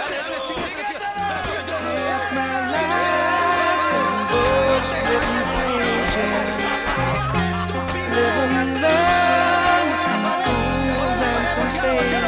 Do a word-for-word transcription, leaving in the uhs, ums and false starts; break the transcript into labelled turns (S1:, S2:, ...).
S1: Dale, dale, chica, chica, chica.
S2: Half my life's in books, written pages. Live and learn from fools and from sages.